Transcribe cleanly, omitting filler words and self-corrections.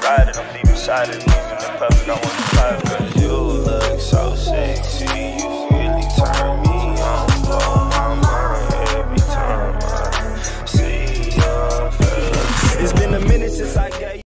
ride it, I'm deep inside it. Leaving the public, I want to private. Cause you look so sexy, you really turn me on. Blow my mind every time I see your face. It's been a minute since I gave